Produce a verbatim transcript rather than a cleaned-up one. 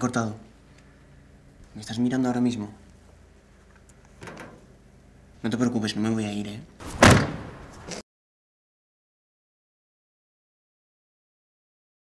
cortado. ¿Me estás mirando ahora mismo? No te preocupes, no me voy a ir, ¿eh?